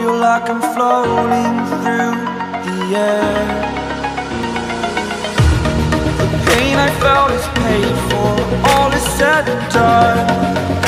feel like I'm floating through the air. The pain I felt is paid for, all is said and done.